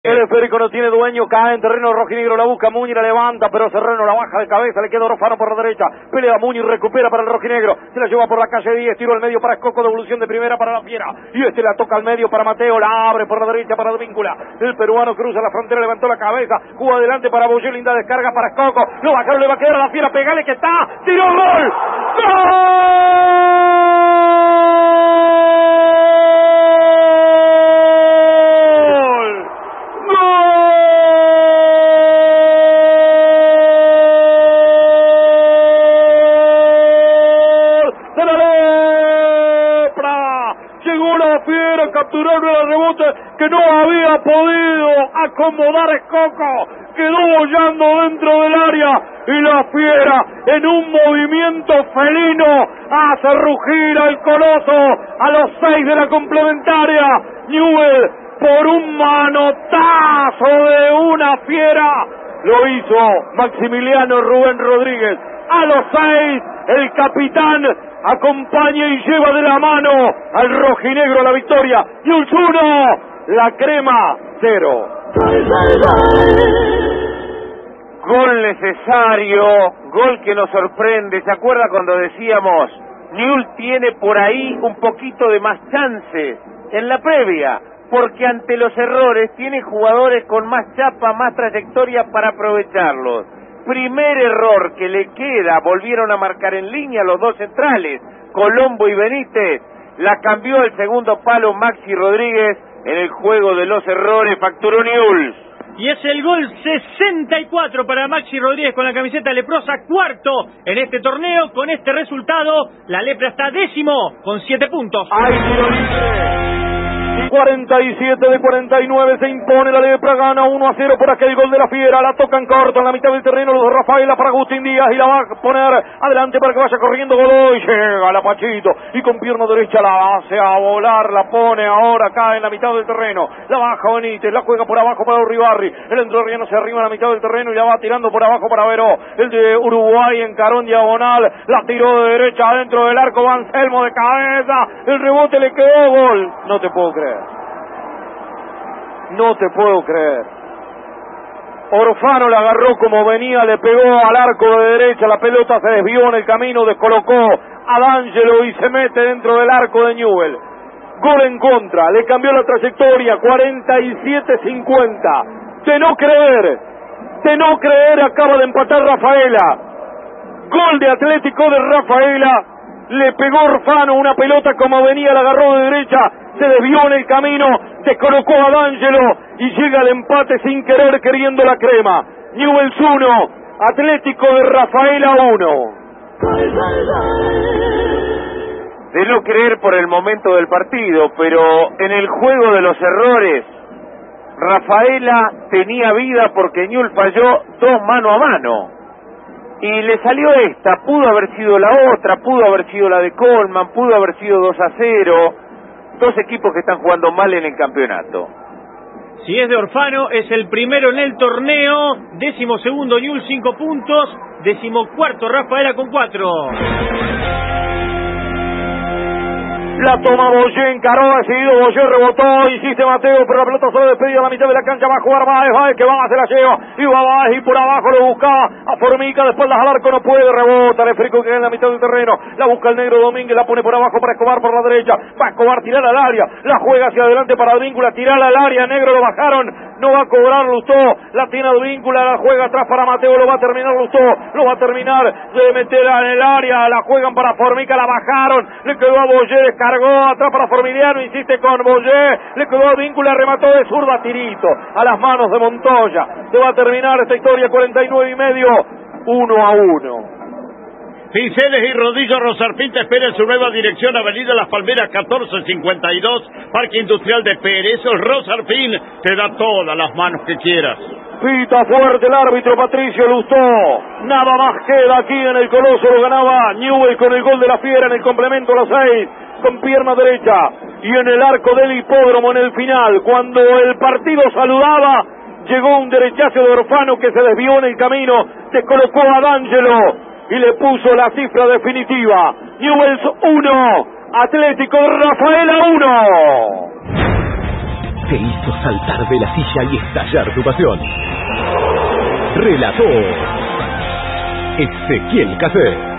El esférico no tiene dueño, cae en terreno rojinegro, la busca Muñiz, la levanta, pero Serrano la baja de cabeza, le queda Orofano por la derecha, pelea Muñiz, recupera para el rojinegro, se la lleva por la calle 10, tiro al medio para Escoco, devolución de primera para la Fiera, y la toca al medio para Mateo, la abre por la derecha para Advíncula, el peruano cruza la frontera, levantó la cabeza, jugó adelante para Boyer, linda descarga para Escoco, lo bajaron, le va a quedar a la Fiera, pegale que está, tiró gol, ¡gol! Capturaron el rebote que no había podido acomodar Escoco, quedó bollando dentro del área y la Fiera en un movimiento felino hace rugir al Coloso a los 6 de la complementaria. Newell por un manotazo de una Fiera lo hizo Maximiliano Rubén Rodríguez. A los 6 el capitán acompaña y lleva de la mano al rojinegro a la victoria. Newell's 1, la Crema 0. Gol necesario, gol que nos sorprende. ¿Se acuerda cuando decíamos Newell's tiene por ahí un poquito de más chance en la previa? Porque ante los errores tiene jugadores con más chapa, más trayectoria para aprovecharlos. Primer error que le queda, volvieron a marcar en línea los dos centrales, Colombo y Benítez, la cambió el segundo palo Maxi Rodríguez, en el juego de los errores facturó Newell's. Y es el gol 64 para Maxi Rodríguez con la camiseta leprosa, cuarto en este torneo. Con este resultado, la lepra está 10º con 7 puntos. ¡Ay, tiro libre! 47 de 49 se impone la lepra, gana 1-0 por aquel gol de la Fiera, la tocan corto en la mitad del terreno los de Rafaela para Agustín Díaz y la va a poner adelante para que vaya corriendo Godoy, llega la Pachito y con pierna derecha la hace a volar, la pone ahora acá en la mitad del terreno, la baja Benítez, la juega por abajo para Uribarri, el entrerriano se arriba en la mitad del terreno y la va tirando por abajo para Veró, el de Uruguay encaró en diagonal, la tiró de derecha adentro del arco, Anselmo de cabeza, el rebote le quedó, gol, no te puedo creer. No te puedo creer. Orofano la agarró como venía, le pegó al arco de derecha, la pelota se desvió en el camino, descolocó a D'Angelo y se mete dentro del arco de Newell. Gol en contra, le cambió la trayectoria, 47-50. De no creer, acaba de empatar Rafaela. Gol de Atlético de Rafaela. Le pegó Orofano una pelota como venía, la agarró de derecha, se desvió en el camino, descolocó a D'Angelo y llega al empate sin querer, queriendo la Crema. Newell's 1, Atlético de Rafaela 1. De no creer por el momento del partido, pero en el juego de los errores, Rafaela tenía vida porque Newell's falló 2 mano a mano. Y le salió esta, pudo haber sido la otra, pudo haber sido la de Colman, pudo haber sido 2-0, dos equipos que están jugando mal en el campeonato. Si es de Orofano, es el primero en el torneo, 12º Newell's 5 puntos, 14º Rafaela con 4. La toma Boyer, encaró, decidido Boyer, rebotó, insiste Mateo, pero la pelota solo despedida a la mitad de la cancha, va a jugar Báez, que va, se la lleva, y va Báez, y por abajo lo buscaba a Formica, de espaldas al arco, no puede, rebota, el esférico que queda en la mitad del terreno, la busca el negro Domínguez, la pone por abajo para Escobar por la derecha, va a Escobar, tirar al área, la juega hacia adelante para Advíncula, tirar al área, negro lo bajaron, no va a cobrar Lustó, la tiene Advíncula, la juega atrás para Mateo, lo va a terminar Lustó, lo va a terminar de meter en el área, la juegan para Formica, la bajaron, le quedó a Boyer, cargó atrás para Formiliano, insiste con Boyer, le quedó a Víncula, remató de zurda, tirito a las manos de Montoya. Se va a terminar esta historia, 49,5, 1-1. Pinceles y rodillos Rosarfín te espera en su nueva dirección, Avenida Las Palmeras 1452, Parque Industrial de Pérez. Rosarfín te da todas las manos que quieras. Pita fuerte el árbitro Patricio Lustó. Nada más queda aquí en el Coloso, lo ganaba Newell con el gol de la Fiera en el complemento a los 6, con pierna derecha y en el arco del hipódromo en el final. Cuando el partido saludaba, llegó un derechazo de Orofano que se desvió en el camino, descolocó a D'Angelo y le puso la cifra definitiva. Newell's 1, Atlético Rafaela 1. te hizo saltar de la silla y estallar tu pasión. Relató Ezequiel Café.